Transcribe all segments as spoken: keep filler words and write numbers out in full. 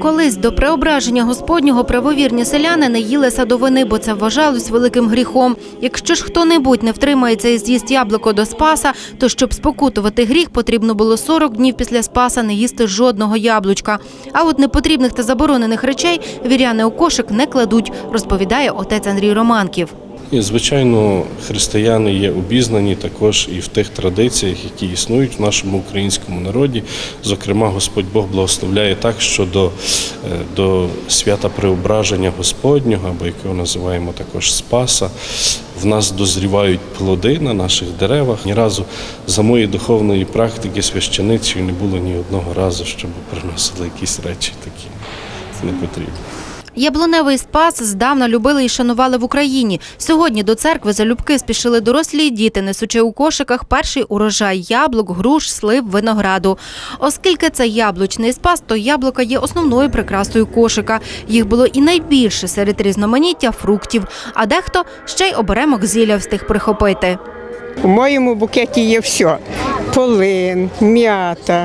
Колись до преображення Господнього правовірні селяни не їли садовини, бо це вважалось великим гріхом. Якщо ж хто-небудь не втримається і з'їсть яблуко до Спаса, то щоб спокутувати гріх, потрібно було сорок днів після Спаса не їсти жодного яблучка. А от непотрібних та заборонених речей віряни у кошик не кладуть, розповідає отець Андрій Романків. І, звичайно, християни є обізнані також і в тих традиціях, які існують в нашому українському народі. Зокрема, Господь Бог благословляє так, що до, до свята Преображення Господнього, або якого називаємо також Спаса, в нас дозрівають плоди на наших деревах. Ні разу за моєї духовної практики священицею не було ні одного разу, щоб приносили якісь речі такі непотрібні. Яблуневий Спас здавна любили і шанували в Україні. Сьогодні до церкви залюбки спішили дорослі й діти, несучи у кошиках перший урожай яблук, груш, слив, винограду. Оскільки це яблучний Спас, то яблука є основною прикрасою кошика. Їх було і найбільше серед різноманіття фруктів, а дехто ще й оберемок зілля встиг прихопити. У моєму букеті є все – полин, м'ята,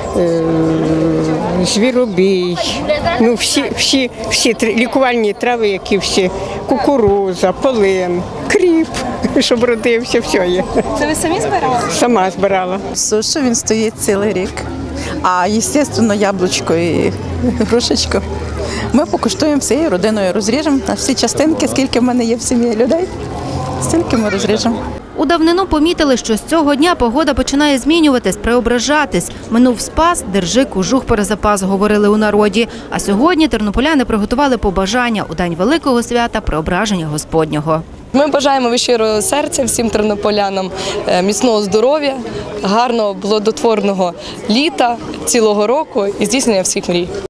звіробій, ну всі, всі, всі лікувальні трави, які всі, кукурудза, полин, кріп, щоб родився, все є. Це ви самі збирали? Сама збирала. Сушу він стоїть цілий рік, а, звісно, яблучко і грушечко. Ми покуштуємо всією родиною, розріжемо на всі частинки, скільки в мене є в сім'ї людей, стільки ми розріжемо. У давнину помітили, що з цього дня погода починає змінюватись, преображатись. Минув Спас, держи кожух перезапас, говорили у народі. А сьогодні тернополяни приготували побажання у день великого свята Преображення Господнього. Ми бажаємо від щирого серця всім тернополянам міцного здоров'я, гарного, плодотворного літа, цілого року і здійснення всіх мрій.